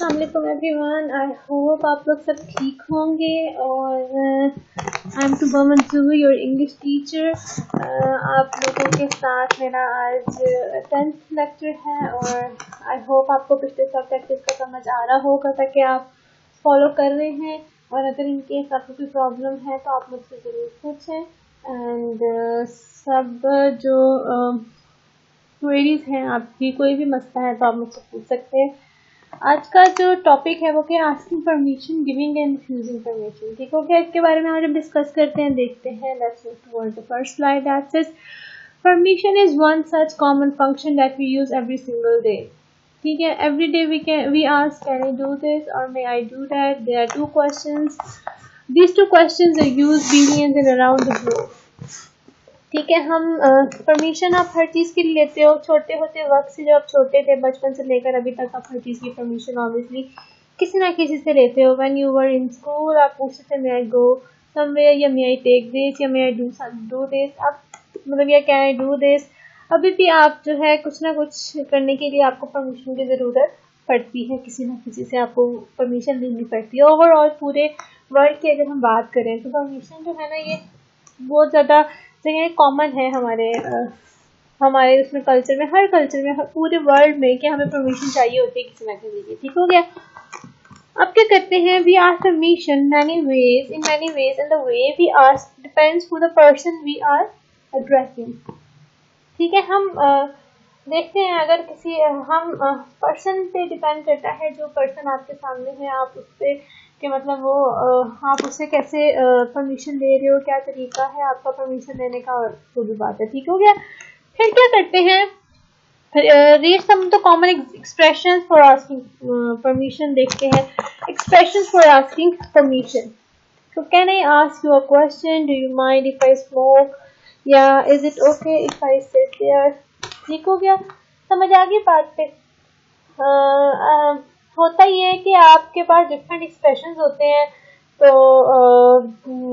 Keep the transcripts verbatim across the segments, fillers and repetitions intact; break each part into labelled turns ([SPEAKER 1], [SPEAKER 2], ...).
[SPEAKER 1] अस्सलाम वालेकुम everyone, I hope आप लोग सब ठीक होंगे। और I am Tuba Mansoor, your English teacher. आप लोगों के साथ मेरा आज टेंथ लेक्चर है और आई होप आपको पिछले सब प्रैक्टिस का समझ आ रहा होगा ताकि आप फॉलो कर रहे हैं। और अगर इनके आपको कोई प्रॉब्लम है तो आप मुझसे ज़रूर पूछें। एंड uh, सब जो क्वेरीज uh, हैं, आपकी कोई भी मसला है तो आप मुझसे पूछ सकते हैं। आज का जो टॉपिक है वो क्या, asking permission, giving and refusing permission. ठीक हो गया, इसके बारे में आज हम डिस्कस करते हैं, देखते हैं। Let's move towards the first slide that says permission is one such common function that we use every single day. ठीक है, every day we can we ask can I do this or may I do that. There are two questions, these two questions are used billions in around the globe. ठीक है, हम permission uh, आप हर चीज़ के लिए लेते हो। छोटे होते वक्त से, जब आप छोटे थे, बचपन से लेकर अभी तक, आप हर चीज़ की परमिशन ऑब्वियसली किसी ना किसी से लेते हो। When you were in school आप पूछते थे मे आई गो समवेयर, या मे आई टेक दिस, या may I do do this, आप मतलब या कैन आई डू दिस। अभी भी आप जो है कुछ ना कुछ करने के लिए आपको परमिशन की ज़रूरत पड़ती है, किसी ना किसी से आपको परमिशन लेनी पड़ती है। ओवरऑल पूरे वर्ल्ड की अगर हम बात करें तो परमिशन जो है ना, ये बहुत ज़्यादा जगह कॉमन है हमारे आ, हमारे उसमें कल्चर में, हर कल्चर में, हर पूरे वर्ल्ड में कि हमें परमिशन चाहिए होती है किसी ना किसी की। ठीक हो गया, अब क्या करते हैं, we ask permission many ways in many ways and the way we ask depends who the person we are addressing. ठीक है, हम आ, देखते हैं अगर किसी हम पर्सन पे डिपेंड करता है, जो पर्सन आपके सामने है, आप उस पर कि मतलब वो आप उससे कैसे परमिशन ले रहे हो, क्या तरीका है आपका परमिशन लेने का, और जो भी बात है। ठीक हो गया, फिर क्या करते हैं, read some the common expressions for asking permission. देखते हैं एक्सप्रेशंस फॉर आस्किंग परमिशन। तो can I ask you a question, do you mind if I smoke, या is it okay if I sit there. ठीक हो गया, समझ आ गई बात पे। uh, uh, होता ये है कि आपके पास डिफरेंट एक्सप्रेशंस होते हैं, तो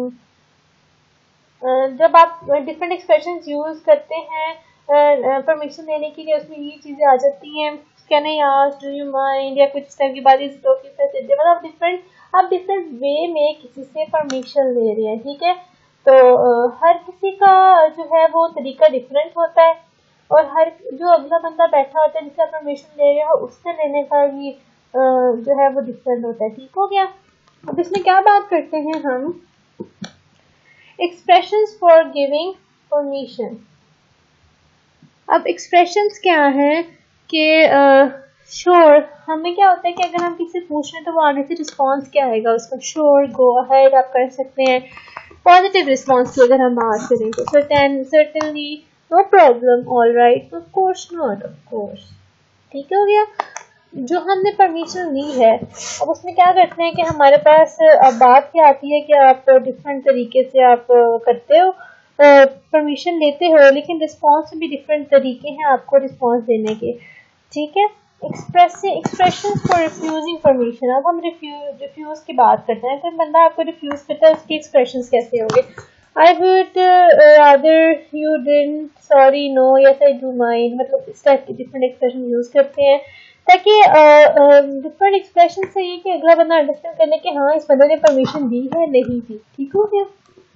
[SPEAKER 1] जब आप डिफरेंट एक्सप्रेशंस यूज करते हैं परमिशन लेने के लिए, उसमें ये चीज़ें आ जाती हैं, can I ask, do you mind, या कुछ इस टाइप की बात। इज ओके पे मतलब डिफरेंट आप डिफरेंट वे में किसी से परमिशन ले रहे हैं। ठीक है, तो हर किसी का जो है वो तरीका डिफरेंट होता है, और हर जो अगला बंदा बैठा होता है जिससे आप परमिशन ले रहे हो, उससे लेने का भी जो है वो डिफरेंट होता है। ठीक हो गया, अब इसमें क्या बात करते हैं हम, एक्सप्रेशंस फॉर गिविंग परमिशन। अब एक्सप्रेशंस क्या है कि श्योर, हमें क्या होता है कि अगर हम किसी से पूछ रहे हैं तो वो आगे से रिस्पॉन्स क्या आएगा उसका, श्योर, गो अहेड आप कर सकते हैं। पॉजिटिव रिस्पॉन्स की अगर हम बात करें तो certain, certainly, no problem, all right, of course not, of course. ठीक हो गया, जो हमने परमिशन ली है, अब उसमें क्या करते हैं कि हमारे पास अब बात क्या आती है कि आप डिफरेंट तरीके से आप करते हो, परमिशन लेते हो, लेकिन रिस्पॉन्स भी डिफरेंट तरीके हैं आपको रिस्पॉन्स देने के। ठीक है, express expression for refusing permission. अब हम रिफ्यूज रिफ्यूज की बात करते हैं, तो बंदा आपको रिफ्यूज करता है, उसके एक्सप्रेशन कैसे होंगे, I would rather, you didn't, sorry, no, yes I do mind, मतलब इस टाइप के डिफरेंट एक्सप्रेशन यूज करते हैं ताकि डिफरेंट एक्सप्रेशन से ये कि अगला बंदा अंडरस्टैंड करने के हाँ इस बंदे ने परमिशन दी है, नहीं दी। ठीक हो गया,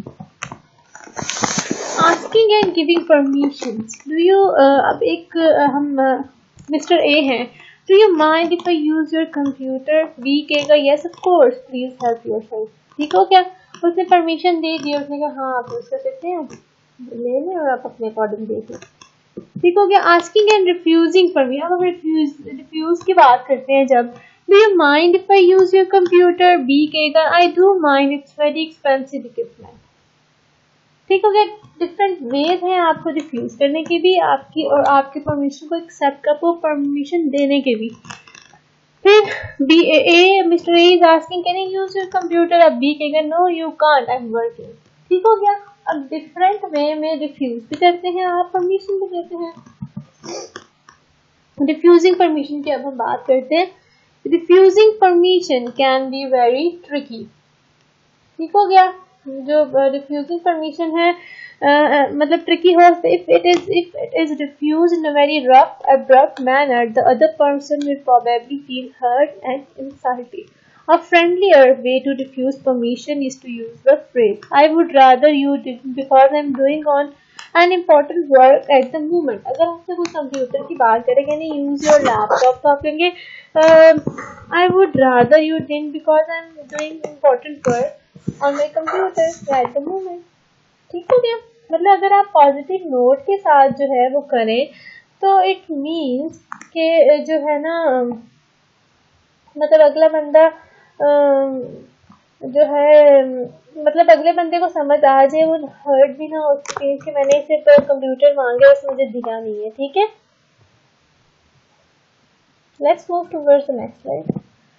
[SPEAKER 1] asking and giving permission. Do you, अब एक uh, हम मिस्टर ए हैं, do you mind if I use your computer, B कहेगा yes of course, please help yourself. ठीक हो गया, उसने परमिशन दे दी, उसने कहा हाँ आप यूज कर सकते हैं, ले लें और आप अपने अकॉर्डिंग देख लें। ठीक हो गया, आस्किंग एंड रिफ्यूजिंग परमिशन। अब हम रिफ्यूज रिफ्यूज की बात करते हैं, जब do you mind if I use your computer, B कहेगा I do mind, it's very expensive equipment. ठीक हो गया, डिफरेंट वेज हैं आपको रिफ्यूज करने के भी, आपकी और आपके परमिशन को एक्सेप्ट कर, वो परमिशन देने के भी। फिर B A, mister A is asking can I use your computer, अब बी कहेगा no you can't, I am working. ठीक हो गया, अब डिफरेंट वे में रिफ्यूज भी करते हैं आप, परमिशन भी देते हैं। रिफ्यूजिंग परमिशन की अब हम बात करते हैं। Refusing permission can be very tricky. ठीक हो गया, जो रिफ्यूजिंग परमिशन है मतलब ट्रिकी हो, if it is if it is refused in a very rough, abrupt manner, the other person will probably feel hurt and insulted. A friendlier way to refuse permission is to use the phrase, I would rather you did because I'm doing on an important work at the moment. अगर आपसे कोई computer की बात करें, यानी use your laptop, तो आप कहेंगे I would rather you didn't because I'm doing important work on my computer at the moment. ठीक हो गया? मतलब अगर आप पॉजिटिव नोट के साथ जो है वो करें तो इट मीन्स कि जो है ना, मतलब अगला बंदा जो है, मतलब अगले बंदे को समझ आ जाए, वो हर्ट भी ना हो सके कि मैंने इसे तो कंप्यूटर मांगा उसने मुझे दिया नहीं है. ठीक है, let's move towards the next slide.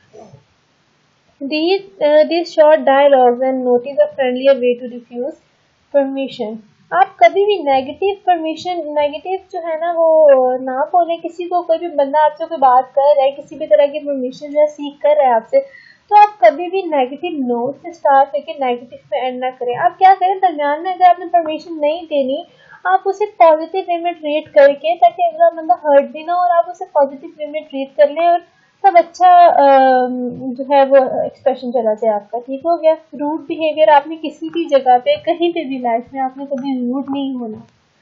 [SPEAKER 1] These uh, these short dialogues and notice a friendlier way to refuse permission. आप कभी भी नेगेटिव परमिशन, नेगेटिव जो है ना वो ना बोले किसी को. कोई भी बंदा आपसे कोई बात कर रहा है, किसी भी तरह की परमिशन जो है सीख कर रहा है आपसे, तो आप कभी भी नेगेटिव नोट से स्टार्ट करके नेगेटिव पे एंड ना करें. आप क्या करें, दरम्यान में अगर आपने परमिशन नहीं देनी, आप उसे पॉजिटिव वे में ट्रीट करके, ताकि अगला बंदा हर्ट भी ना हो और आप उसे पॉजिटिव वे में ट्रीट कर लें और सब अच्छा जो है वो एक्सप्रेशन चला जाए आपका. ठीक हो गया. रूड बिहेवियर आपने किसी भी जगह पे, कहीं पे भी लाइफ में आपने कभी रूड नहीं होना.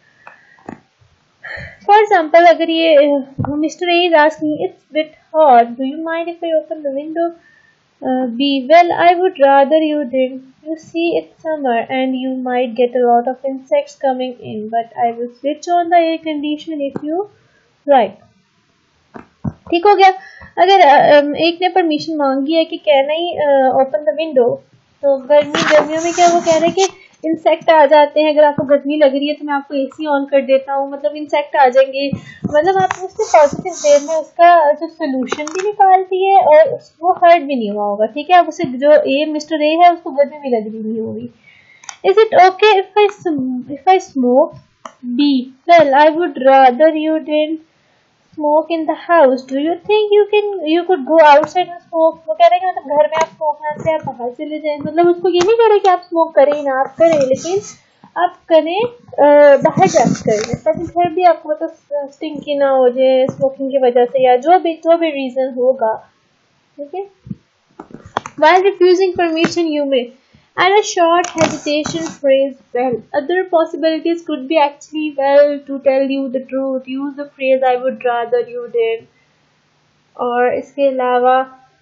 [SPEAKER 1] फॉर एग्जाम्पल, अगर ये mister A is asking it's bit hot, do you mind if I open the window? B, well I would rather you did, you see it's summer and you might get a lot of insects coming in, but I will switch on the air condition if you like. ठीक हो गया. अगर एक ने permission मांगी है कि कहना ही ओपन द विंडो, तो गर्मी गर्मियों में क्या वो कह रहे हैं कि इंसेक्ट आ जाते हैं, अगर आपको गर्मी लग रही है तो मैं आपको एसी ऑन कर देता हूँ, मतलब इंसेक्ट आ जाएंगे. मतलब आप उससे पॉजिटिव वे में उसका जो सोल्यूशन भी निकालती है और वो हर्ट भी नहीं हुआ होगा. ठीक है, आप उसे जो ए मिस्टर ए है उसको गर्मी भी लग रही नहीं होगी. Is it okay if I if I smoke? B, well I would rather you didn't smoke in the house. Do you think you can you could go outside and smoke? वो कह रहे हैं कि मतलब घर में आप स्मोक ना से आप बाहर चले जाएं. मतलब उसको ये नहीं कह रहे कि आप स्मोक करें ना आप करें, लेकिन आप करें बाहर जाकर करें ताकि घर भी आपको मतलब स्टिंकी ना हो जाए स्मोकिंग की वजह से, या जो भी जो भी रीजन होगा. ठीक है. While refusing permission, you may add a short hesitation phrase, well. Other possibilities could be actually, well, to tell you the truth, use the phrase I would rather you did. और इसके अलावा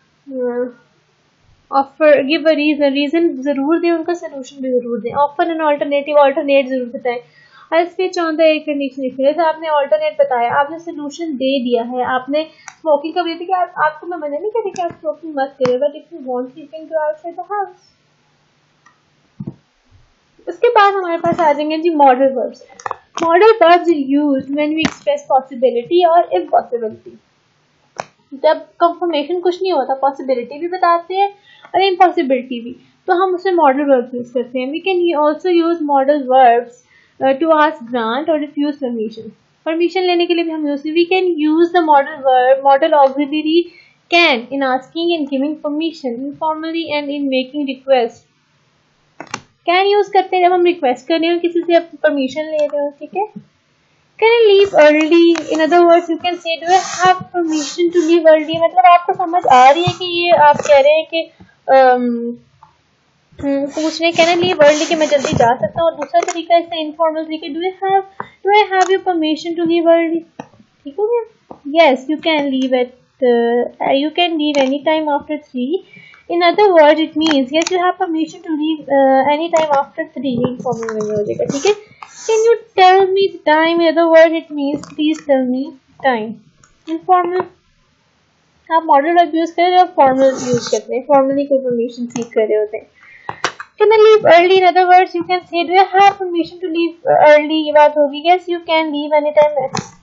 [SPEAKER 1] offer, give a reason, reason ज़रूर दें, उनका solution भी ज़रूर दें. Offer an alternative, alternate ज़रूर बताएं. I switch on the air conditioning. जैसे आपने alternate बताया, आपने solution दे दिया है, आपने smoking का भी दिया कि आप, आपको मैं मना नहीं कर रही कि आप smoking मत करें, but if you want you can go outside the house. उसके बाद हमारे पास आ जाएंगे जी modal verbs. Modal verbs used when we express possibility और इम्पॉसिबिलिटी. जब कंफर्मेशन कुछ नहीं होता, पॉसिबिलिटी भी बताते हैं और इम्पॉसिबिलिटी भी, तो हम उसमें मॉडल वर्ब्स यूज करते हैं. We can also use modal verbs to ask grant or refuse permission. Permission लेने के लिए भी हम use we can use the modal verb modal auxiliary can in asking and giving permission, informally and in making request. Can use करते हैं जब हम request कर रहे हो, किसी से परमिशन ले रहे हो. ठीक है. Can I leave early? In other words you can say do I have permission to leave early. मतलब आपको समझ आ रही है कि ये आप कह रहे हैं कि पूछ रहे हैं कैन आई लीव अर्ली कि मैं जल्दी जा सकता हूँ. और दूसरा तरीका इसका इनफॉर्मल तरीका, do I have do I have your permission to leave early. ठीक हो गया. Yes, you can leave at you can leave any time after three. In other words, it means yes, you have permission to leave uh, any time after three. Informal में हो जाएगा. ठीक है. Can you tell me the time? In other words, it means please tell me time. Informal. आप modal verb use कर रहे हो, formal use करते हैं. Formally कोई permission seek कर रहे होते हैं. Can I leave early? In other words, you can say, do I have permission to leave early? ये बात होगी. Yes, you can leave anytime.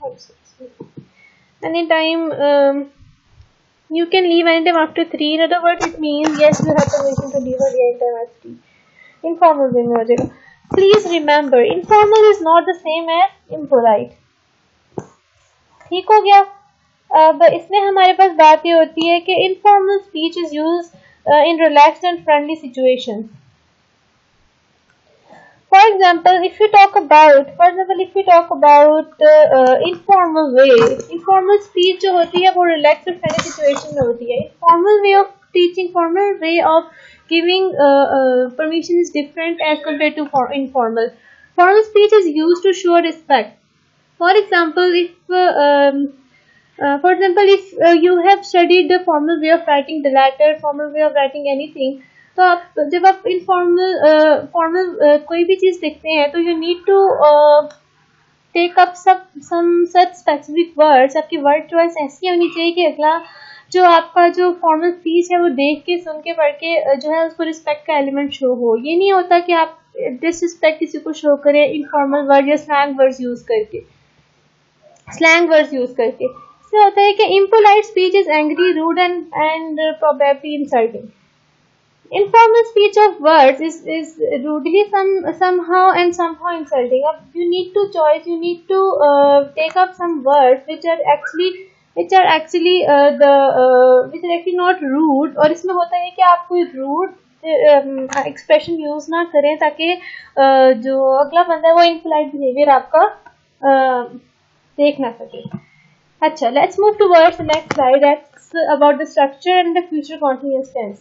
[SPEAKER 1] Anytime. Um, You can leave anytime after three. In other words, it means yes, you have permission to leave anytime after three. Informal way में हो जाएगा. Please remember, informal is not the same as impolite. ठीक हो गया. अब इसमें हमारे पास बात ये होती है कि informal speech is used uh, in relaxed and friendly situations. For example, if you talk about, for example, if you talk about uh, uh, informal way, informal speech जो होती है वो relaxed और friendly situation में होती है. Informal way of teaching, formal way of giving uh, uh, permission is different as compared to for informal. Formal speech is used to show respect. For example, if uh, um, uh, for example, if uh, you have studied the formal way of writing the letter, formal way of writing anything, तो आप जब आप informal formal कोई भी चीज़ देखते हैं तो you need to take up सब सम सच स्पेसिफिक वर्ड्स. आपकी वर्ड चॉइस ऐसी होनी चाहिए कि अगला जो आपका जो फॉर्मल स्पीच है वो देख के सुन के पढ़ के जो है उसको रिस्पेक्ट का एलिमेंट शो हो. ये नहीं होता कि आप डिसरिस्पेक्ट किसी को शो करें इनफॉर्मल वर्ड या स्लैंग वर्ड्स यूज करके स्लैंग वर्ड्स यूज करके. इससे होता है कि impolite speech is angry, rude and and probably insulting. Informal speech of words is is rudely some somehow and somehow insulting. You need to choice. You need to uh, take up some words which are actually which are actually uh, the uh, which are actually not rude. और इसमें होता है कि आप कोई rude expression use ना करें ताकि uh, जो अगला बंदा है वो इनपोलाइट बिहेवियर आपका uh, देख ना सके. अच्छा, let's move towards the next slide. That's about the structure and the future continuous tense.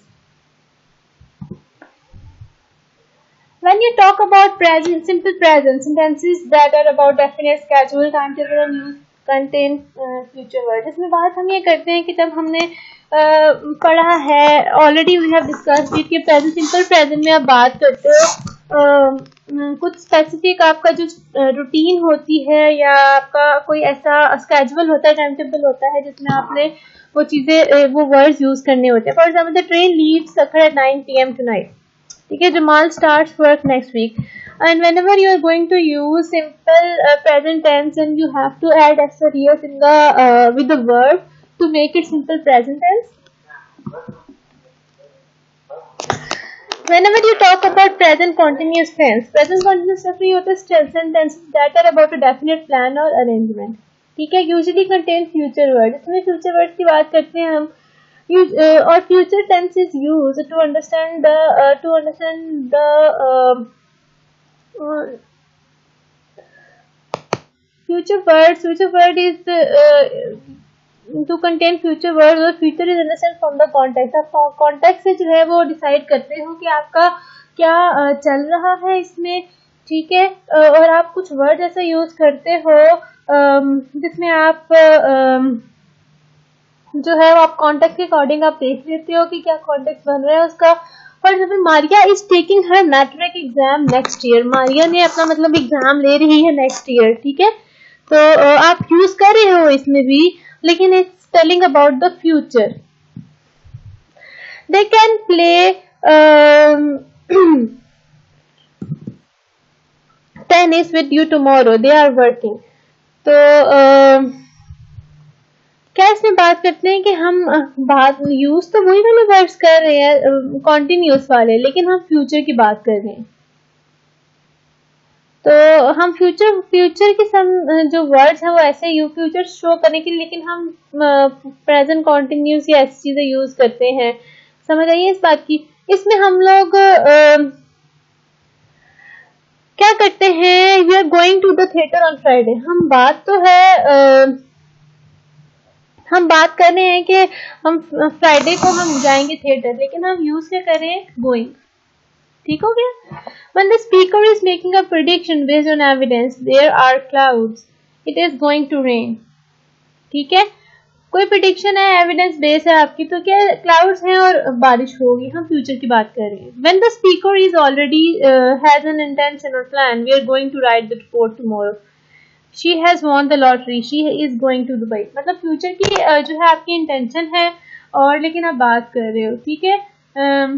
[SPEAKER 1] When you talk about present, simple present sentences that are about definite schedule, timetable and use contain uh, future words. इसमें बात हम ये करते हैं कि जब हमने uh, पढ़ा है already we have discussed it कि present simple present में आप बात करते हो uh, कुछ specific आपका जो रूटीन uh, होती है या आपका कोई ऐसा schedule होता है, timetable होता है जिसमें आपने वो चीज़ें वो words use करने होते हैं. For example, the train leaves Sakhar at nine p m tonight. ठीक है, Jamal starts work next week. And whenever you are going to use simple uh, present tense, and you have to add extra years in the uh, with the verb to make it simple present tense. Whenever you talk about present continuous tense, present continuous tense ये होता है sentences that are about a definite plan or arrangement. ठीक है, usually contain future words. इसमें future words की बात करते हैं हम. Use, uh, or future tense is used to understand the uh, to understand the uh, uh, future words. Future word is uh, to contain future words और future is understand from the context. आप context से जो है वो decide करते हो कि आपका क्या uh, चल रहा है इसमें. ठीक है, uh, और आप कुछ वर्ड ऐसा यूज करते हो um, जिसमें आप uh, um, जो है वो आप कॉन्टेक्स्ट के अकॉर्डिंग आप देख लेते हो कि क्या कॉन्टेक्स्ट बन रहा है उसका. For example, Maria is taking her matric exam next year. Maria ने अपना मतलब एग्जाम ले रही है नेक्स्ट ईयर. ठीक है, तो आप यूज कर रहे हो इसमें भी, लेकिन it's telling about the future. They can play tennis with you tomorrow, they are working. तो uh, क्या इसमें बात करते हैं कि हम बात यूज तो वही वाले वर्ड्स कर रहे हैं कॉन्टिन्यूस वाले, लेकिन हम फ्यूचर की बात कर रहे हैं. तो हम फ्यूचर फ्यूचर के सम जो वर्ड्स हैं वो ऐसे यू फ्यूचर शो करने के लिए, लेकिन हम प्रेजेंट कॉन्टिन्यूस या ऐसी चीजें यूज करते हैं. समझ आइए इस बात की. इसमें हम लोग आ, क्या करते हैं, we are going to the theatre on Friday. हम बात तो है आ, हम बात कर रहे हैं कि हम फ्राइडे को हम जाएंगे थिएटर, लेकिन हम यूज क्या करें, गोइंग. ठीक हो गया. When the speaker is making a prediction based on evidence, there are clouds, it is going to rain. ठीक है, कोई prediction है, evidence base है आपकी, तो क्या clouds हैं और बारिश होगी. हम future की बात कर रहे हैं. When the speaker is already uh, has an intention or plan, we are going to write the report tomorrow. She has won the lottery. She is going to Dubai. मतलब फ्यूचर की जो है आपकी इंटेंशन है और लेकिन आप बात कर रहे हो. ठीक है, um,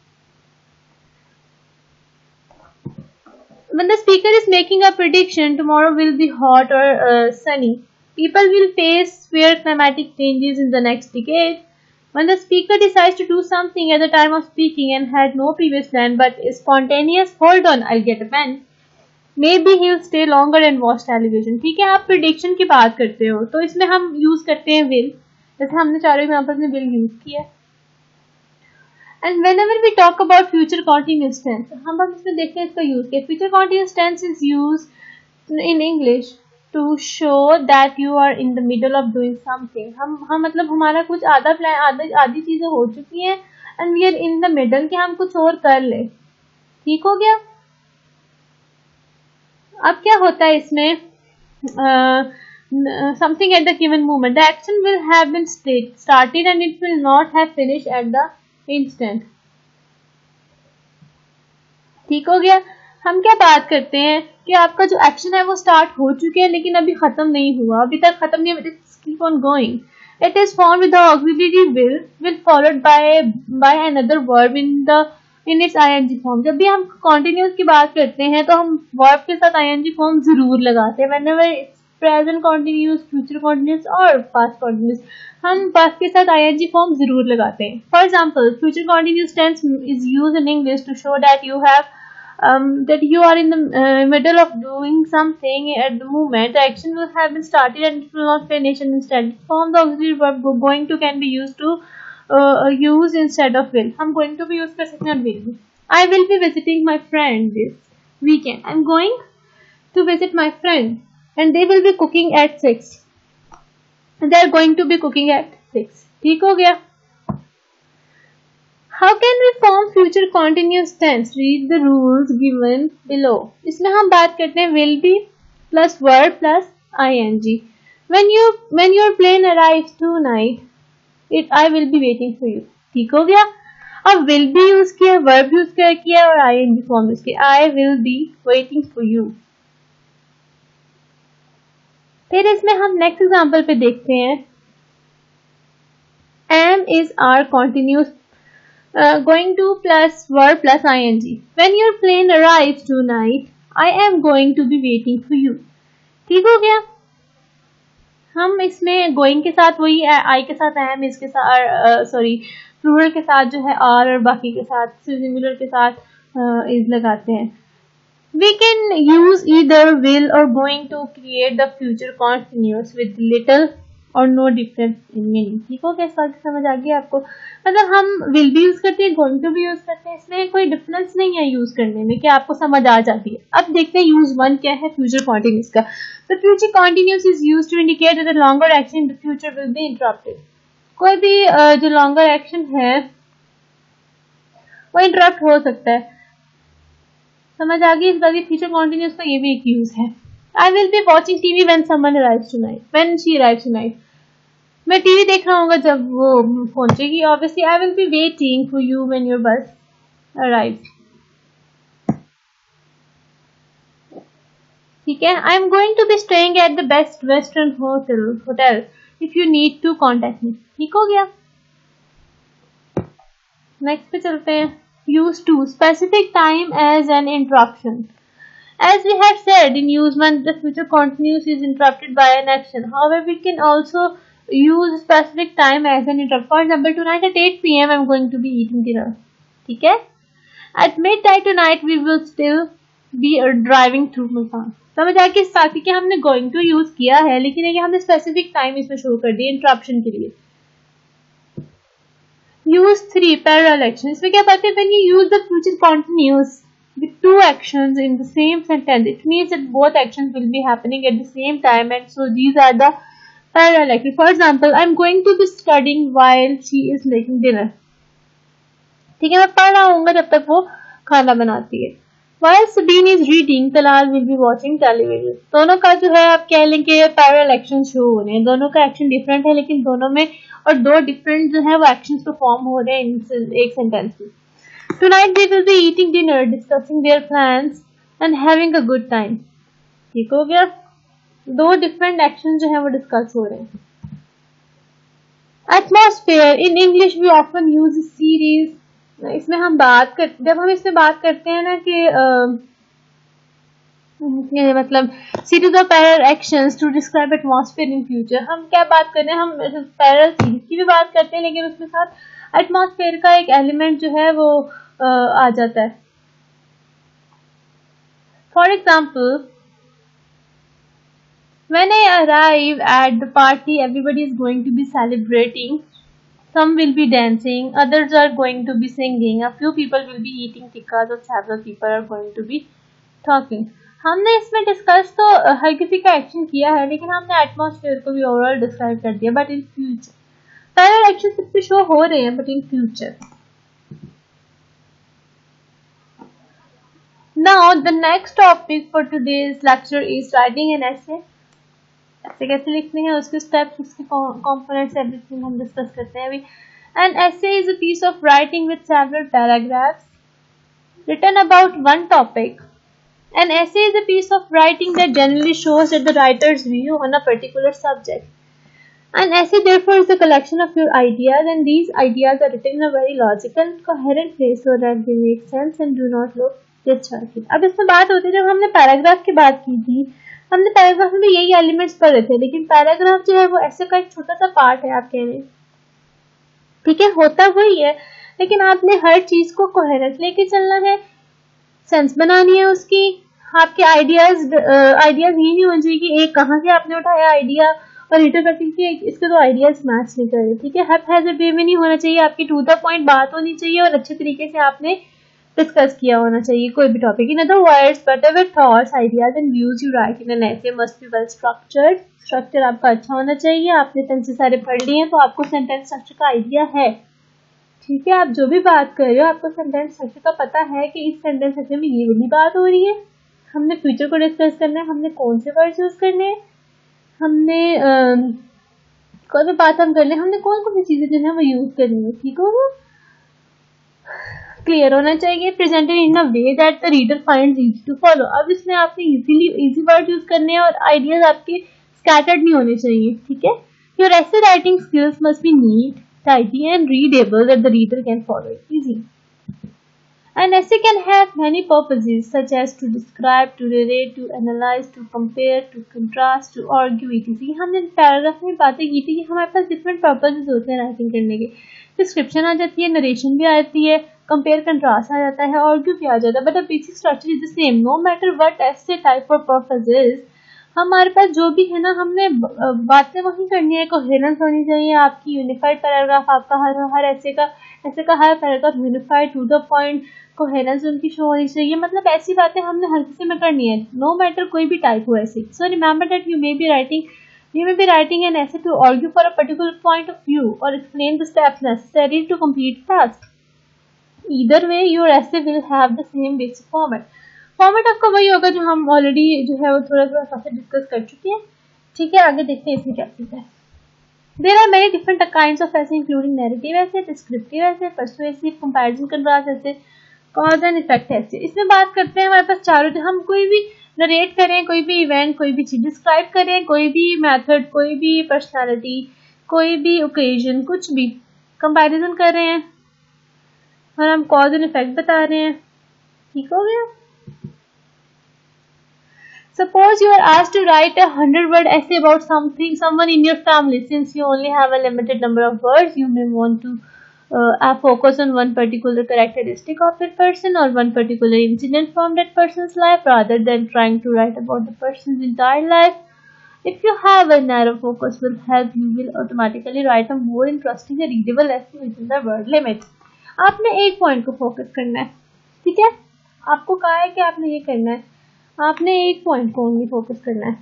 [SPEAKER 1] when the speaker is making a prediction, tomorrow will be hot or uh, sunny. People will face severe climatic changes in the next decade. When the speaker decides to do something at the time of speaking and had no previous plan but is spontaneous, hold on, I'll get a pen. Maybe he'll stay longer and watch television. ठीक है, आप prediction की बात करते हो तो इसमें हम यूज करते हैं will. जैसे हमने चारों एग्जांपल्स में will यूज किया. And whenever we talk about future continuous tense, हम अब इसमें देखते हैं इसका यूज क्या. future continuous tense is used in English to show that you are in the middle of doing something. हम हम मतलब हमारा कुछ आधा प्लान आधा आधी चीजें हो चुकी हैं and we are in the middle कि हम कुछ और कर ले. ठीक हो गया. अब क्या होता है इसमें, uh, something at the given moment, the action will have been started and it will not have finished at the instant. ठीक हो गया. हम क्या बात करते हैं कि आपका जो एक्शन है वो स्टार्ट हो चुके हैं लेकिन अभी खत्म नहीं हुआ, अभी तक खत्म नहीं हुआ, it's keep on going. It is formed with the auxiliary will will followed by by another verb in the in its ing form. जब भी हम continuous की बात करते हैं तो हम verb के साथ ing form जरूर लगाते हैं. whenever it's present continuous, future continuous और past continuous, हम past के साथ ing form जरूर लगाते हैं. For example, future continuous tense is used in English to show that you have um, that you are in the uh, middle of doing something at the moment. The action will have been started and it will not finish, and instead form the auxiliary verb going to can be used to uh, use instead of will. हम going to भी use कर सकते हैं will. I will be visiting my friend this weekend. I'm going to visit my friend and they will be cooking at six. They are going to be cooking at six. ठीक हो गया. How can we form future continuous tense? Read the rules given below. इसमें हम बात करते हैं will be plus verb plus ing. When you when your plane arrives tonight, it I will be waiting for you. ठीक हो गया. अब will be use किया, verb यूज किया और ing फॉर्म यूज किया. I will be waiting for you. फिर इसमें हम नेक्स्ट एग्जांपल पे देखते हैं. am is our continuous Uh, going to plus verb plus ing. When your plane arrives tonight, I am going to be waiting for you. ठीक हो गया. हम इसमें going के साथ वही I के साथ am, इसके साथ सॉरी plural के साथ जो है are और बाकी के साथ singular के साथ uh, is लगाते हैं. We can use either will or going to create the future continuous with little और नो डिफरेंस इन मीनिंग. ठीक हो गया. इस बात समझ आ गई आपको. मतलब हम विल भी यूज करते हैं, गोइंग टू भी यूज करते हैं, इसमें कोई डिफरेंस नहीं है यूज करने में कि आपको समझ आ जाती है. अब देखते हैं यूज वन क्या है फ्यूचर कॉन्टिन्यूस का. The future continuous is used to indicate that the longer action in the future will be interrupted. कोई भी uh, जो लॉन्गर एक्शन है वो इंटरप्ट हो सकता है. समझ आ गई इस बात. फ्यूचर कॉन्टिन्यूस का ये भी एक यूज है. I will be watching TV when someone arrives tonight. When she arrives tonight, मैं टीवी देख रहा हूँगा जब वो पहुंचेगी. Obviously I will be waiting for you when your bus arrives. ठीक है. I am going to be staying at the Best Western hotel hotel if you need to contact me. ठीक हो गया. नेक्स्ट पे चलते हैं. Use to specific time as an interruption. As we have said in use one, the future continuous is interrupted by an action. However, we can also use specific time as an interrupt. For example, tonight at eight p m I am going to be eating dinner. ठीक है. At midnight tonight we will still be driving through Multan. समझ आया कि इस बात की हमने going to use किया है लेकिन ये हमने specific time इसमें show कर दिया interruption के लिए. Use three parallel action. इसमें क्या बात है, when you use the future continuous with two actions in the same sentence, it means that both actions will be happening at the same time, and so these are the parallel actions. For example, I am going to be studying while she is making dinner. ठीक है. मैं पढ़ रहा हूँगा जब तक वो खाना बनाती है. While Sabine is reading, Talal will be watching television. दोनों का जो है आप कह लें कि parallel actions show हो रहे हैं. दोनों का action different है लेकिन दोनों में और दो different जो है वो actions perform हो रहे हैं एक sentence में. Tonight they will be eating dinner, discussing their plans and having a good time. ठीक हो गया. दो different actions जो है वो discuss हो रहे हैं. Atmosphere in English we often use a series. इसमें हम बात कर जब हम इसमें बात करते हैं ना कि ये मतलब series of parallel actions to describe atmosphere in future. हम क्या बात कर रहे हैं, हम parallel series की भी बात करते हैं लेकिन उसमें साथ एटमॉस्फेयर का एक एलिमेंट जो है वो आ, आ जाता है. For example, when I arrive at the party, everybody is going to be celebrating some will be dancing, others are going to be singing, a few people will be eating tikkas और several people are going to be talking. हमने इसमें discuss तो हर किसी का action किया है, लेकिन हमने एटमॉस्फेयर को भी ओवरऑल डिस्क्राइब कर दिया. But in future parallel action सब पे शो हो रहे हैं, but in future. Now the next topic for today's lecture is writing an essay. Essay कैसे लिखने हैं, उसके स्टेप्स, उसके कंपोनेंट्स, एवरीथिंग हम डिस्कस करते हैं अभी. An essay is a piece of writing with several paragraphs written about one topic. An essay is a piece of writing that generally shows that the writer's view on a particular subject. An essay therefore is a collection of your ideas, and these ideas are written in a very logical, coherent way so that they make sense and do not look disjointed. अब इसमें बात होती है, जब हमने paragraph की बात की थी, हमने पैराग्राफ में भी यही एलिमेंट्स पढ़े थे, लेकिन पैराग्राफ जो है वो ऐसे का एक छोटा सा पार्ट है. आप कह रहे हैं ठीक है, होता वही है, लेकिन आपने हर चीज को कोहेरेंट लेके चलना है, सेंस बनानी है उसकी. आपके आइडियाज आइडियाज ये नहीं होने चाहिए कि एक कहाँ से आपने उठाया आइडिया और रीडर करते हैं इसके तो आइडियाज मैच नहीं कर रहे. ठीक है, हर हैजर्ड वे में नहीं होना चाहिए, आपकी टू द पॉइंट बात होनी चाहिए और अच्छे तरीके से आपने डिस्कस किया होना चाहिए कोई भी topic. In other words, whatever thoughts, ideas and views you write in an essay must be well structured. Structure आपका अच्छा होना चाहिए. आपने सेंटेंस सारे पढ़ लिए हैं तो आपको सेंटेंस स्ट्रक्चर का आइडिया है. ठीक है, आप जो भी बात कर रहे हो आपको सेंटेंस स्ट्रक्चर का पता है कि इस सेंटेंस स्ट्रक्चर में ये वाली बात हो रही है, हमने फ्यूचर को डिस्कस करना है, हमने कौन से वर्ड्स यूज करने हैं, हमने कोई भी बात हम कर ले, हमने कौन कौन सी चीजें जो है वो यूज करनी है. ठीक होगा, क्लियर होना चाहिए. Presented in a way that the reader finds easy to follow. अब इसमें आपने इजीली इजी वर्ड यूज करने हैं और आइडियाज आपके स्कैटर्ड नहीं होने चाहिए. ठीक है, your essay writing skills must be neat, tidy and readable that the reader can follow it easy. An essay can have many purposes such as to describe, to narrate, to analyze, to compare, to contrast, to argue et cetera. हमने paragraph में बातें की थी कि हमारे पास different purposes होते हैं writing करने के. डिस्क्रिप्शन आ जाती है, नरेशन भी आती है, कंपेयर कंट्रास्ट आ जाता है, आर्ग्यू भी आ जाता है. But the basic structure is the same no matter what essay type or purpose is. हमारे पास जो भी है ना, हमने बातें वही करनी है. कोहेरेंस होनी चाहिए आपकी, यूनिफाइड पैराग्राफ आपका, हर हर ऐसे का ऐसे का हर paragraph unified, to the point, coherence उनकी शो होनी चाहिए. मतलब ऐसी बातें हमने हर किसी में करनी है, नो मैटर कोई भी टाइप हो essay. So remember that you may be writing you may be writing an essay to argue for a particular point of view or explain the steps necessary to complete task. Either way your essay will have the same basic format. Format आपका वही होगा जो हम already जो है वो थोड़ा थोड़ा काफी डिस्कस कर चुके हैं. ठीक है, आगे देखते हैं इसमें क्या चीज है. There are many different kinds of essay including narrative essay, descriptive essay, persuasive, comparison contrast essay, cause and effect essay. इसमें बात करते हैं हमारे पास चारों, जो हम कोई भी नरेट करें, कोई भी इवेंट, कोई भी चीज डिस्क्राइब करें, कोई भी मेथड, कोई भी पर्सनालिटी, कोई भी ओकेजन, कुछ भी कंपैरिजन कर रहे हैं और हम कॉज एंड इफेक्ट बता रहे हैं. ठीक हो गया. Suppose you are asked to write a hundred word essay about something, someone in your family. Since you only have a limited number of words, you may want to uh, focus on one particular characteristic of that person or one particular incident from that person's life rather than trying to write about the person's entire life. If you have a narrow focus will help, you will automatically write a more interesting and readable essay within the word limit. आपने एक point को focus करना है. ठीक है, आपको कहा है कि आपने ये करना है, आपने एक पॉइंट को ओनली फोकस करना है.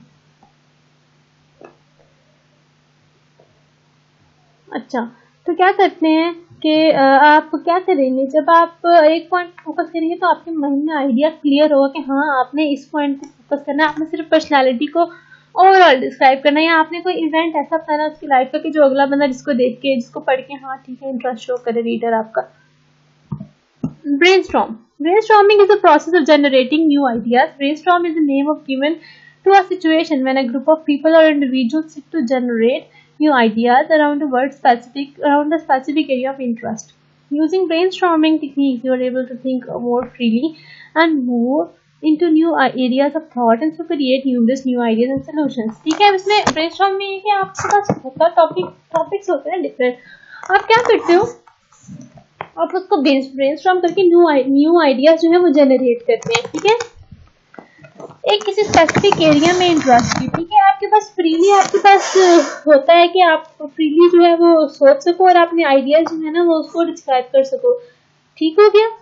[SPEAKER 1] अच्छा, तो क्या करते हैं कि आप क्या करेंगे, जब आप एक पॉइंट फोकस करेंगे तो आपके मन में आइडिया क्लियर होगा कि हाँ आपने इस पॉइंट पे फोकस करना है. आपने सिर्फ पर्सनालिटी को ओवरऑल डिस्क्राइब करना है, या आपने कोई इवेंट ऐसा बताना उसकी लाइफ का कि जो अगला बंदा जिसको देख के, जिसको पढ़ के हाँ ठीक है इंटरेस्ट शो करे रीडर आपका. Brainstorm. Brainstorming is the process of generating new ideas. Brainstorm is the name of given to a situation when a group of people or individuals sit to generate new ideas around a word specific around a specific area of interest. Using brainstorming techniques, you are able to think more freely and move into new areas of thought and so create numerous new ideas and solutions. ठीक है, इसमें brainstorm में ये कि आपके पास होता topic topics होते हैं डिफरेंट. आप क्या करते हो, आप उसको ब्रेनस्टॉर्म करके न्यू न्यू आइडियाज जो है वो जनरेट करते हैं. ठीक है, एक किसी स्पेसिफिक एरिया में इंटरेस्ट की, ठीक है, आपके पास फ्रीली आपके पास होता है कि आप फ्रीली जो है वो सोच सको और अपने आइडियाज जो है ना वो उसको डिस्क्राइब कर सको। ठीक हो गया।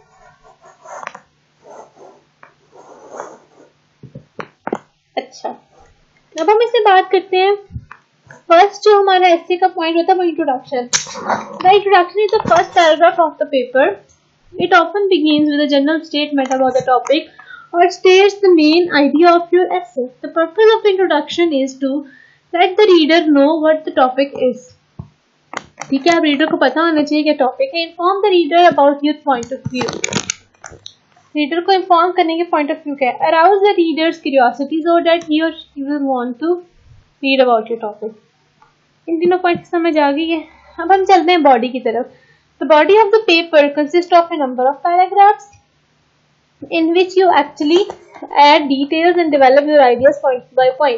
[SPEAKER 1] अच्छा, अब हम इससे बात करते हैं। फर्स्ट जो हमारा एस्से का पॉइंट होता है वो introduction. The introduction is the first paragraph of the paper. It often begins with a general statement about the topic or states the main idea of your essay. The purpose of the introduction is to let the reader know what the topic is. ठीक है, आप reader को पता होना चाहिए क्या topic है. Inform the reader about your point of view. Reader को इन्फॉर्म करने के पॉइंट ऑफ व्यू क्या है. Arouse the reader's curiosity so that he or she will want to read about your topic. इन तीनों पॉइंट समझ आ गई है. अब हम चलते हैं बॉडी की तरफ. The body of the paper consists of a number of paragraphs in which you actually add details and develop your ideas point by point.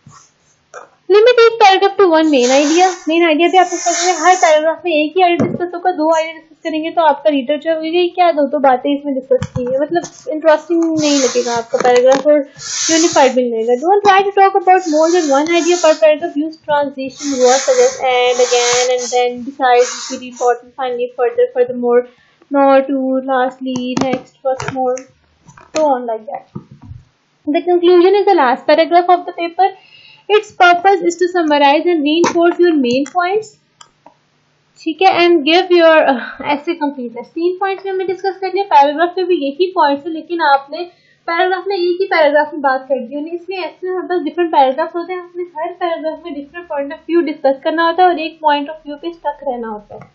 [SPEAKER 1] Limit each paragraph to one main idea. Main idea पे आप discuss करेंगे. हर paragraph में एक ही idea discuss होगा. दो idea discuss करेंगे तो आपका रीडर जो है क्या दो दो बातें इसमें डिस्कस की है, मतलब इंटरेस्टिंग नहीं लगेगा आपका पैराग्राफ और यूनिफाइड भी नहीं लगेगा. Don't try to talk about more than one idea per paragraph. Use transition words such as and, again, and then. Besides, repeat important, finally, further, furthermore, nor, to, lastly, next, what's more, so on like that. The conclusion is the last paragraph of the paper. Its purpose is to summarize and reinforce your main points. ठीक है, and give your essay completeness. तीन points में हमने discuss कर लिया. Paragraph में भी यही पॉइंट्स है लेकिन आपने पैराग्राफ में एक ही पैराग्राफ में बात कर दी. इसमें ऐसे में हमारे पास डिफरेंट पैराग्राफ होते हैं. आपने हर पैराग्राफ में different point of view discuss करना होता है और एक पॉइंट ऑफ व्यू पे स्टक रहना होता है.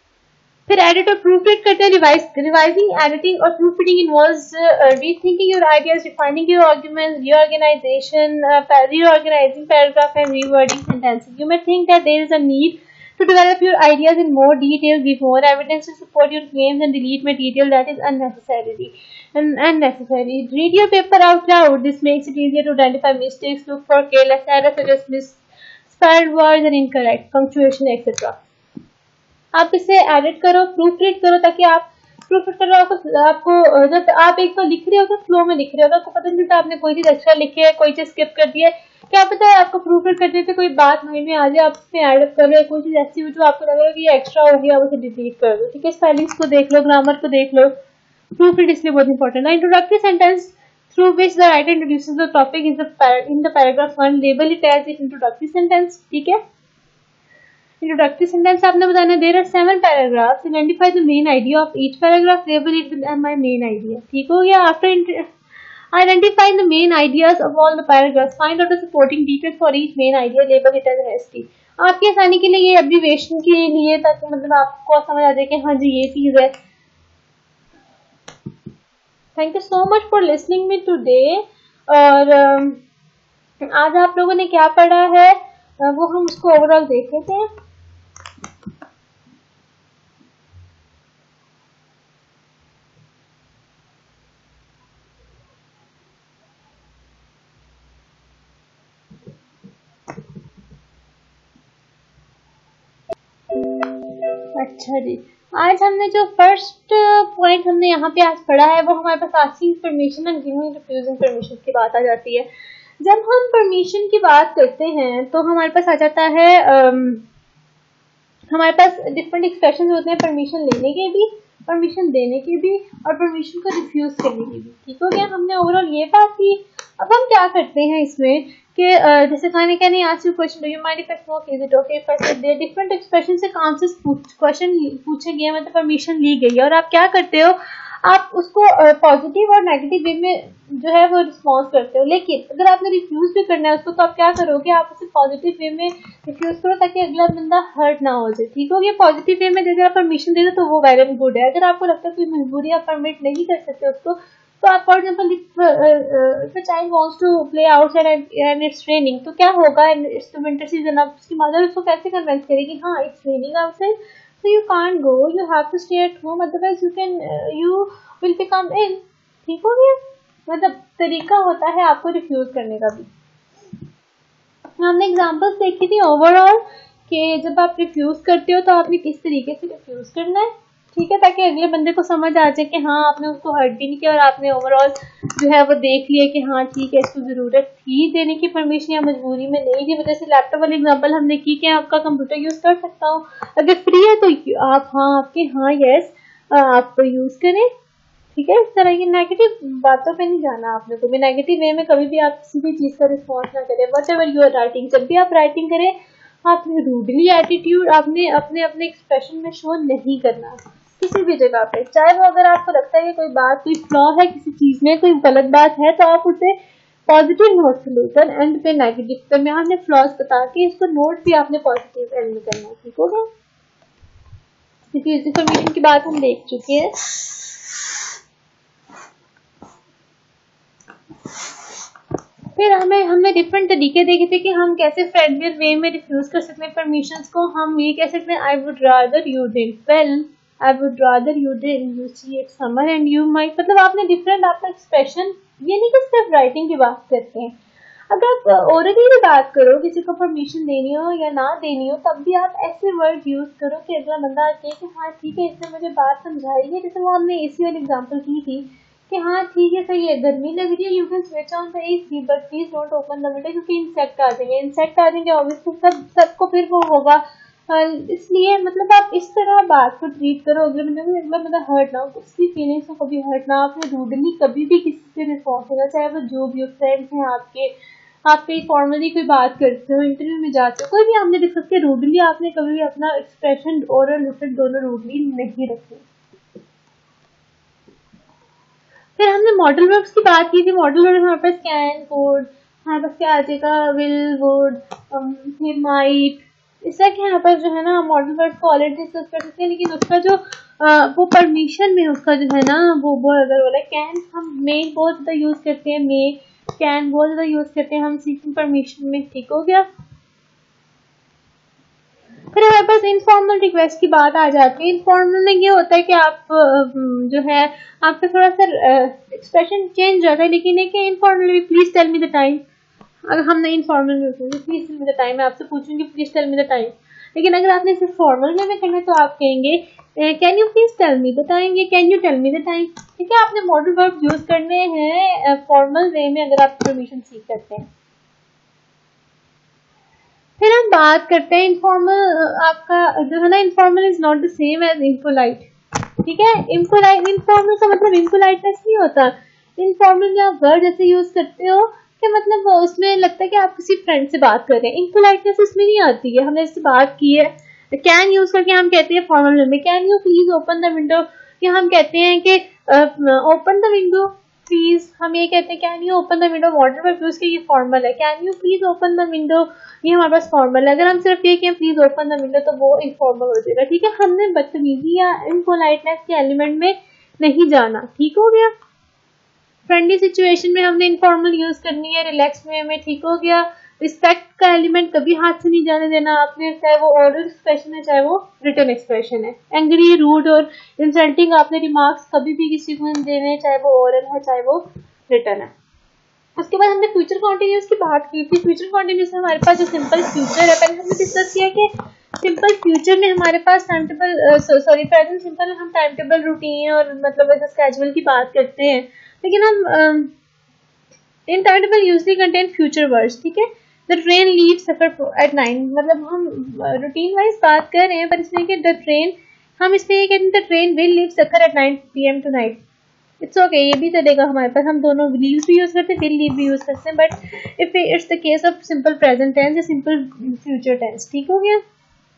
[SPEAKER 1] फिर एडिट और प्रूफ रीड करते हैं. रिवाइज रिवाइजिंग, एडिटिंग और proof reading involves rethinking your ideas, refining your arguments, reorganisation, reorganising paragraph and rewording sentences. You may think that there is a need to develop your ideas in more detail, give more evidence to support your claims, and delete material that is unnecessary. And unnecessary. Read your paper out loud. This makes it easier to identify mistakes, look for careless errors such as misspelled words and incorrect punctuation, et cetera. आप इसे edit करो, proof read करो ताकि आप proof read करो आपको आपको जब आप एक तो लिख रहे हो तो फ्लो में लिख रहे हो, आपको पता नहीं चलता आपने कोई चीज एक्स्ट्रा लिखी है, कोई चीज स्किप कर दी है. क्या पता है आपको प्रूफ रीड करते थे कोई बात माइंड में आ जाए, आप उसमें एड कर रहे हो, कोई चीज ऐसी हो जो आपको लग रहा है कि ये एक्स्ट्रा हो गया, आप उसे डिलीट कर दो. ठीक है, स्पेलिंग्स को देख लो, ग्रामर को देख लो. प्रूफ रीड इसलिए बहुत इंपॉर्टेंट है. Introductory sentence through which the writer introduces the topic is the in the paragraph one. Label it as an introductory sentence. ठीक है, introductory sentence आपने बताना. There are seven paragraphs. Identify the main idea of each paragraph. Label it with my main idea. ठीक हो गया. After identifying the main ideas of all the paragraphs, find out the supporting details for each main idea. Label it as S T. आपकी आसानी के लिए ये abbreviation के लिए ताकि मतलब आपको समझ आ जाए कि हाँ जी ये चीज है. Thank you so much for listening me today. और आज आप लोगों ने क्या पढ़ा है वो हम उसको ओवरऑल देख लेते हैं. अच्छा जी, आज हमने जो फर्स्ट पॉइंट हमने यहाँ पे आज पढ़ा है वो हमारे पास asking permission and giving refusing permission की बात आ जाती है. जब हम परमिशन की बात करते हैं तो हमारे पास आ जाता है um, हमारे पास डिफरेंट एक्सप्रेशन होते हैं परमिशन लेने के भी, परमिशन देने के भी और परमिशन को रिफ्यूज करने की भी. ठीक हो गया, हमने ओवरऑल ये बात की. अब हम क्या करते हैं इसमें कि जैसे कहने क्या नहीं ask you question, do you mind if I smoke, is it okay if I say there different expression से आंसर्स क्वेश्चन पूछे गए, मतलब परमिशन ली गई है और आप क्या करते हो, आप उसको पॉजिटिव और नेगेटिव वे में जो है वो रिस्पॉन्स करते हो. लेकिन अगर आपने रिफ्यूज भी करना है उसको तो आप क्या करोगे, आप उसे पॉजिटिव वे में रिफ्यूज करो ताकि अगला बंदा हर्ट ना हो जाए. ठीक हो गया, पॉजिटिव वे में अगर आप परमिशन दे दो तो वो वेरी गुड है. अगर आपको लगता है कोई मजबूरी आप परमिट नहीं कर सकते उसको, तो आप for example if a child wants to play outside and it's raining, तो क्या होगा, इट्स द विंटर सीजन, अब उसकी मदर उसको कैसे कन्विंस करेगी, हाँ it's raining outside so you can't go, you have to stay at home, otherwise you can uh, you will become ill. ठीक हो गया, मतलब तरीका होता है आपको रिफ्यूज करने का भी. हमने एग्जांपल्स देखी थी ओवरऑल कि जब आप रिफ्यूज करते हो तो आपने किस तरीके से रिफ्यूज करना है. ठीक है, ताकि अगले बंदे को समझ आ जाए कि हाँ आपने उसको हर्ट भी नहीं किया और आपने ओवरऑल जो है वो देख लिया कि हाँ ठीक है इसको ज़रूरत थी देने की परमिशन या मजबूरी में नहीं थी, जैसे लैपटॉप वाली एग्जांपल हमने की कि आपका कंप्यूटर यूज़ कर सकता हूँ, अगर फ्री है तो आप हाँ आपके हाँ यस आप यूज़ करें, ठीक है। इस तरह की नेगेटिव बातों पे नहीं जाना आपने, तो भी नेगेटिव वे में कभी भी आप किसी भी चीज़ का रिस्पॉन्स ना करें। Whatever you are writing, जब भी आप राइटिंग करें आपने रूडली एटीट्यूड आपने अपने अपने एक्सप्रेशन में शो नहीं करना किसी भी जगह पे, चाहे वो अगर आपको लगता है कि कोई बात कोई फ्लॉ है किसी चीज में, कोई गलत बात है, तो आप उसे पॉजिटिव नोट से लेकर एंड पे नेगेटिव पे में आपने फ्लॉज बता के इसको नोट भी आपने पॉजिटिव एंड में करना, ठीक होगा। इंफॉर्मेशन की बात हम देख चुके हैं। फिर हमें हमने डिफरेंट तरीके देखे थे कि हम कैसे फ्रेंडली वे में रिफ्यूज कर सकते हैं परमिशंस को। हम ये कह सकते हैं I would rather you did well, I would rather you did you see it summer and you might, मतलब आपने डिफरेंट आपका एक्सप्रेशन, ये नहीं कि सिर्फ राइटिंग की बात करते हैं, अगर आप ओरली भी बात करो किसी को परमिशन देनी हो या ना देनी हो तब भी आप ऐसे वर्ड यूज करो कि अगला बंदा कहे कि हाँ ठीक है इसने मुझे बात समझाई है, जैसे वो हमने एसी वाली एग्जांपल की थी कि हाँ ठीक है सही है गर्मी लग रही है, you can switch on the AC but please don't open the window, क्योंकि इंसेक्ट आ जाएंगे इंसेक्ट आ जाएंगे ऑब्वियसली सब सबको फिर वो होगा, इसलिए मतलब आप इस तरह बात को ट्रीट करो अगले बंदे को, अगला बंदा हर्ट ना हो, उसकी फीलिंग्स को कभी हर्ट ना, आपने रूडली कभी भी किसी से रिस्पॉन्स देना, चाहे वो जो भी फ्रेंड्स हैं आपके, आप कहीं फॉर्मली कोई बात करते हो इंटरव्यू में जाते हो कोई भी, हमने डिस्कस किया रूडली आपने कभी भी अपना एक्सप्रेशन और रिफ्लेक्ट दोनों रूडली नहीं रखे। फिर हमने मॉडल वर्ब्स की बात की थी। मॉडल वर्ब हमारे पास कैन वुड, हमारे पास क्या आ जाएगा विल वुड फिर माइट, इस तरह के यहाँ पर जो है ना मॉडल वर्ब को ऑलरेडी डिस्कस कर सकते हैं, लेकिन उसका जो आ, वो परमिशन में उसका जो है ना वो बहुत अगर वाला कैन हम मे बहुत ज़्यादा यूज करते हैं, मे कैन बहुत ज़्यादा यूज करते हैं हम सीकिंग परमिशन में, ठीक हो गया। फिर हमारे पास इनफॉर्मल रिक्वेस्ट की बात आ जाती है। इनफॉर्मल में ये होता है कि आप जो है आपका थोड़ा सा एक्सप्रेशन चेंज हो जाता है, लेकिन एक informal please tell me the time, अगर हमने इनफॉर्मल में please tell me the time, मैं आपसे पूछूंगी please tell me the time, लेकिन अगर आपने इसे फॉर्मल में करना है तो आप कहेंगे can you please tell me the time या can you tell me the time, ठीक है। आपने मॉडल वर्ब यूज करने हैं फॉर्मल वे में अगर आप परमिशन सीख करते हैं। फिर हम बात करते हैं इनफॉर्मल, आपका जो है ना informal is not the same as impolite, ठीक है। इम्पोलाइट इनफॉर्मल का मतलब इम्पोलाइटनेस नहीं होता, इनफॉर्मल में आप वर्ड ऐसे यूज करते हो कि मतलब उसमें लगता है कि आप किसी फ्रेंड से बात कर रहे हैं, इम्पोलाइटनेस इसमें नहीं आती है। हमने इससे बात की है कैन यूज करके हम कहते हैं फॉर्मल में can you please open the window, या हम कहते हैं कि ओपन द विंडो प्लीज, हम ये कहते हैं can you open the window, modal verb use के ये फॉर्मल है, can you please open the window ये हमारे पास फॉर्मल है। अगर हम सिर्फ ये कहें प्लीज ओपन द विंडो तो वो इनफॉर्मल हो जाएगा, ठीक है। हमने बदतमीजी या इनपोलाइटनेस के एलिमेंट में नहीं जाना, ठीक हो गया। फ्रेंडली सिचुएशन में हमने इनफॉर्मल यूज करनी है, रिलैक्स वे में, ठीक हो गया। रिस्पेक्ट का एलिमेंट कभी हाथ से नहीं जाने देना आपने, चाहे वो ओरल एक्सप्रेशन है चाहे वो रिटन एक्सप्रेशन है। एंग्री रूड और इंसल्टिंग आपने रिमार्क्स कभी भी किसी को देने, चाहे वो ओरल है चाहे वो रिटन है। उसके बाद हमने फ्यूचर कॉन्टिन्यूस की बात की थी। फ्यूचर कॉन्टिन्यूस में हमारे पास जो सिंपल फ्यूचर है, पहले हमने डिस्कस किया कि सिंपल फ्यूचर में हमारे पास time table sorry present simple में हम टाइम टेबल रूटीन और मतलब ऐसे स्केड्यूल की बात करते हैं, लेकिन हम इन time table usually contain future words, ठीक है। द ट्रेन लीव्स सफर एट नाइन, मतलब हम रूटीन वाइज बात कर रहे हैं पर इसमें कि द ट्रेन हम इसमें ये कहते हैं द ट्रेन विल लीव सफर at nine P M tonight, it's okay okay, ये भी चलेगा हमारे पास, हम दोनों लीव्स भी यूज करते हैं विल लीव भी यूज करते हैं, but if it's the case of simple present tense या सिंपल फ्यूचर टेंस, ठीक हो गया।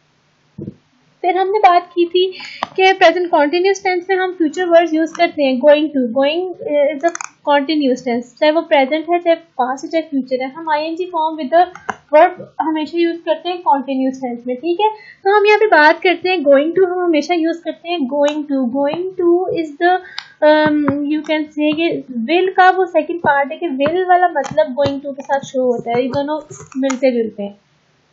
[SPEAKER 1] फिर हमने बात की थी कि प्रेजेंट कॉन्टिन्यूस टेंस में हम फ्यूचर वर्ड्स यूज करते हैं going to, going is a continuous tense, चाहे वो प्रेजेंट है चाहे पास्ट है चाहे फ्यूचर है। हम ING form with the verb हमेशा यूज करते हैं कॉन्टिन्यूस टेंस में, ठीक है। तो हम यहाँ पे बात करते हैं गोइंग टू, हम हमेशा यूज करते हैं going to. Going to is the you can say will का वो सेकंड पार्ट है कि विल वाला मतलब गोइंग टू के साथ शो होता है, ये दोनों मिलते जुलते हैं।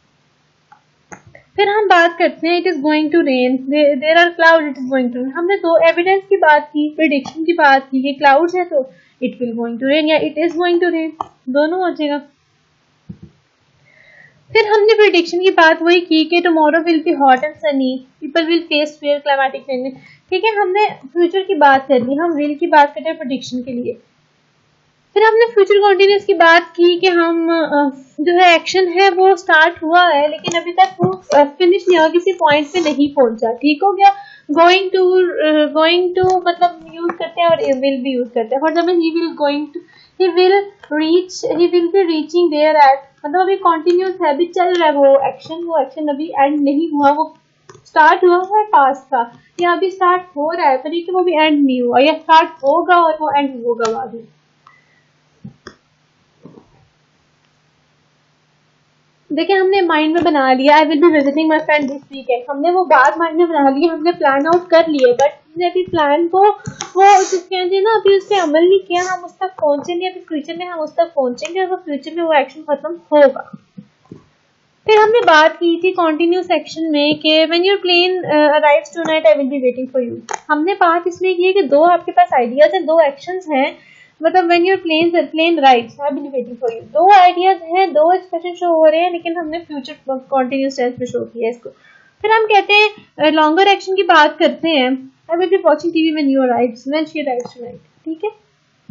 [SPEAKER 1] फिर हम बात करते हैं it is going to rain, there are cloud, it is going to. हमने दो एविडेंस की बात की, प्रेडिक्शन की बात की कि क्लाउड्स है तो it will going to rain या it is going to rain, दोनों हो जाएगा। फिर हमने प्रेडिक्शन की बात वही की कि tomorrow will be hot and sunny, people will face fair climatic change, ठीक है। हमने फ्यूचर की बात कर ली, हम विल की बात कर रहे हैं प्रेडिक्शन के लिए। फिर हमने फ्यूचर कॉन्टिन्यूस की बात की कि हम जो है एक्शन है वो स्टार्ट हुआ है लेकिन अभी तक वो फिनिश नहीं हुआ, किसी पॉइंट पे नहीं पहुंचा। ठीक हो गया। गोइंग टू गोइंग टू मतलब यूज करते हैं और विल भी यूज करते हैं। For example he will going to he will reach he will be reaching there at, मतलब अभी कॉन्टिन्यूस है, अभी चल रहा है वो एक्शन, वो एक्शन अभी एंड नहीं हुआ, वो स्टार्ट हुआ है पास्ट का, या अभी स्टार्ट हो रहा है तो लेकिन वो भी एंड नहीं हुआ, या स्टार्ट होगा और वो एंड होगा बाद में। देखिए हमने माइंड में बना लिया I will be visiting my friend this weekend, हमने वो बात माइंड में बना लिया, हमने प्लान आउट कर लिए, बट हमने अभी प्लान को वो कहते हैं ना अभी उस पर अमल नहीं किया, हम उस तक पहुंचे नहीं, अभी फ्यूचर में हम उस तक पहुंचेंगे और वो फ्यूचर में वो एक्शन खत्म होगा। फिर हमने बात की थी कॉन्टिन्यूस एक्शन में कि when your plane arrives tonight I will be waiting for you. हमने बात इसलिए की है कि दो आपके पास आइडियाज हैं, दो एक्शंस हैं, मतलब when your plane plane writes I will be waiting for you, दो आइडियाज हैं, दो एक्सप्रेशन शो हो रहे हैं लेकिन हमने फ्यूचर कॉन्टिन्यूस टेंस में शो किया इसको। फिर हम कहते हैं लॉन्गर एक्शन की बात करते हैं, I will be watching TV when you arrives when she arrives tonight. ठीक है।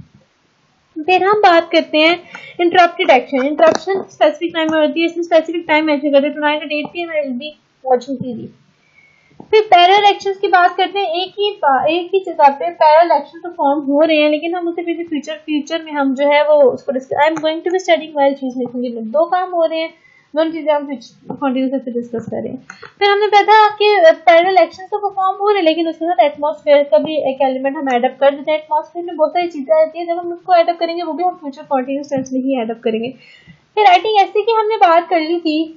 [SPEAKER 1] फिर हम बात करते हैं interrupted action. Interruption specific time में होती है, इसमें स्पेसिफिक टाइम मेंशन करते हैं, tonight at eight PM I will be watching TV. फिर पैरेलल एक्शंस की बात करते हैं, एक ही एक ही जगह पे पैरेलल एक्शन परफॉर्म हो रहे हैं लेकिन हम उसे फिर भी फ्यूचर फ्यूचर में हम जो है वो उसको discuss I am going to be studying while she is listening, दो काम हो रहे हैं, दोनों चीजें हम कंटिन्यूअसली डिस्कस कर रहे हैं। फिर हमने पता कि पैरेलल एक्शंस तो परफॉर्म हो रहे हैं लेकिन उसके साथ एटमॉस्फेयर का भी एक एलिमेंट हम एडअप कर देते हैं। एटमॉस्फेयर में बहुत सारी चीजें आती है, जब हम उसको एडअप करेंगे वो भी हम फ्यूचर कंटिन्यूअस टेंस में ही एडअप करेंगे। फिर राइटिंग ऐसे की हमने बात कर ली थी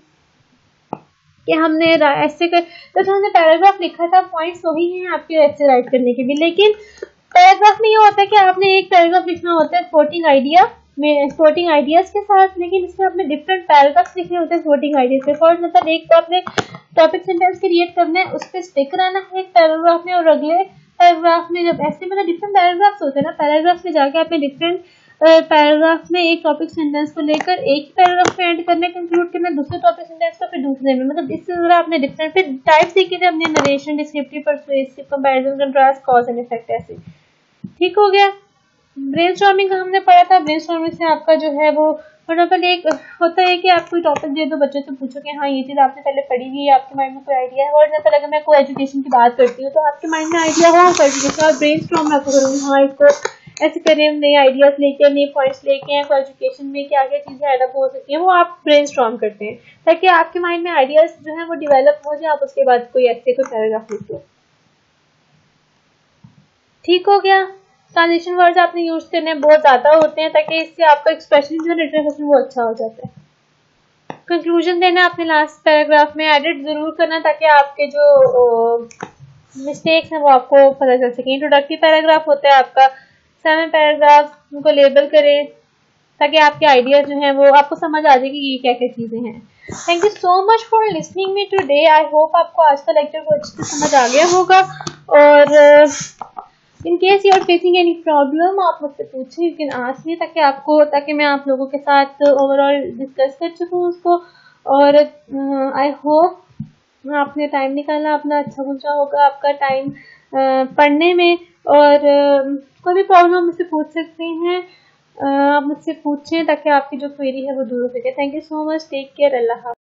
[SPEAKER 1] कि हमने ऐसे कर तो हमने पैराग्राफ लिखा था, पॉइंट्स वही हैं आपके ऐसे राइट करने के भी, लेकिन पैराग्राफ में ये होता है कि आपने एक पैराग्राफ लिखना होता है स्पोर्टिंग आइडिया में स्पोर्टिंग आइडियाज के साथ, लेकिन इसमें आपने डिफरेंट पैराग्राफ्स लिखने होते हैं स्पोर्टिंग आइडियाज के। फॉर मतलब एक तो आपने टॉपिक सेंटेंस क्रिएट करना है, उस पर स्टिक रहना है एक पैराग्राफ में, और अगले पैराग्राफ में जब ऐसे मतलब डिफरेंट पैराग्राफ्स होते हैं ना, पैराग्राफ में जाके आपने डिफरेंट पैराग्राफ में एक टॉपिक सेंटेंस को लेकर एक ही पैराग्राफ में एंड करना, कंक्लूड करना दूसरे टॉपिक सेंटेंस को फिर दूसरे में, मतलब इस तरह आपने डिफरेंट फिर टाइप्स सीखे थे हमने, narration, descriptive, persuasive, comparison, contrast, cause and effect ऐसे। ठीक हो गया। ब्रेनस्टॉर्मिंग का हमने पढ़ा था। ब्रेनस्टॉर्मिंग से आपका जो है वो फटाफट एक होता है कि आप कोई टॉपिक दे दो, बच्चों से पूछो कि हाँ ये चीज़ आपने पहले पढ़ी हुई है, आपके माइंड में कोई आइडिया है, और जैसा अगर मैं कोई एजुकेशन की बात करती हूँ तो आपके माइंड में आइडिया हो एजुकेशन, और ब्रेनस्टॉर्म मैं आपको करूँगी हाँ इसको ऐसे करें, हम नए आइडियाज लेके नए पॉइंट्स लेके हैं, कोई एजुकेशन में क्या क्या चीज़ें एडअप हो सकती हैं वो आप ब्रेनस्टॉर्म करते हैं ताकि आपके माइंड में आइडियाज जो है वो डिवेलप हो जाए, आप उसके बाद कोई ऐसे कोई पैराग्राफ लिख दो। ठीक हो गया। ट्रांजिशन वर्ड्स आपने यूज करने बहुत ज्यादा होते हैं ताकि इससे आपका एक्सप्रेशन जो है रिटर्न वो अच्छा हो जाता है। कंक्लूजन देना आपने लास्ट पैराग्राफ में, एडिट जरूर करना ताकि आपके जो मिस्टेक्स हैं वो आपको पता चल सके। इंट्रोडक्टिव पैराग्राफ होता है आपका, सेवन पैराग्राफ उनको लेबल करें ताकि आपके आइडियाज जो हैं वो आपको समझ आ जाए कि ये क्या क्या चीजें हैं। Thank you so much for listening me today. I hope आपको आज का लेक्चर को अच्छे से समझ आ गया होगा, और in case you are facing any problem आप मुझसे पूछें, यू कैन आस्क मी, ताकि आपको ताकि मैं आप लोगों के साथ ओवरऑल डिस्कस कर सकूँ उसको। और आई होप आपने टाइम निकाला अपना, अच्छा गुजरा होगा आपका टाइम पढ़ने में, और uh, कोई भी प्रॉब्लम मुझसे पूछ सकते हैं, uh, आप मुझसे पूछें ताकि आपकी जो क्वेरी है वो दूर हो सके। Thank you so much, take care, अल्लाह हाफ़िज़।